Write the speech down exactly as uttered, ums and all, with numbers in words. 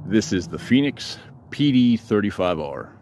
This is the Phoenix P D thirty-five R.